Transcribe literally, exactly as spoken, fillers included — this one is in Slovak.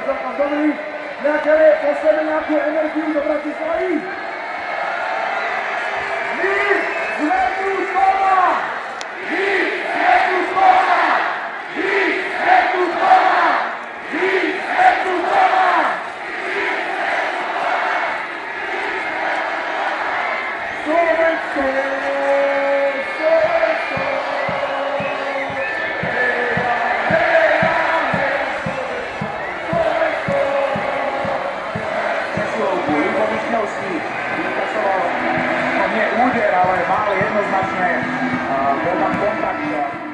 zápas dobrý. Nejaké posledné nejakú energiu do Bratislavy. My sme tu slova! My sme tu slova! My sme tu slova! My sme tu slova! Slovensko! Slovensko! Vykasoval, no nie úder, ale mal jednoznačne, bol tam kontakt.